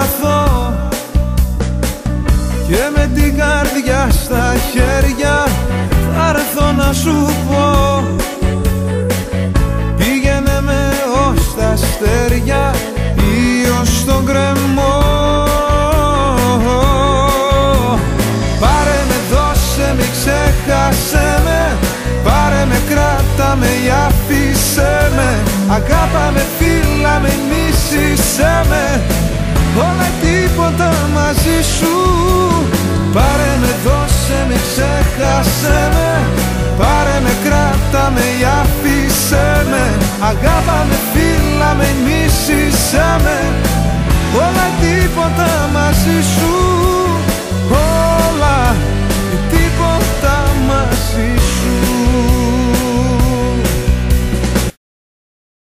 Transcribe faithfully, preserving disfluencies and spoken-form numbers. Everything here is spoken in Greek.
σταθώ και με την καρδιά στα χέρια θα έρθω να σου πω, πήγαινε με ως τα αστέρια ή ως τον κρεμό. Πάρε με, δώσε με, ξέχασε με, πάρε με, κράτα με ή άφησέ με, αγάπα με, φίλα με, μίσησέ με, όλα τίποτα μαζί σου. Πάρε με, δώσε με, ξέχασε με, πάρε με, κράτα με ή άφησέ με, αγάπα με, φίλα με, μίσησέ με, όλα τίποτα μαζί σου.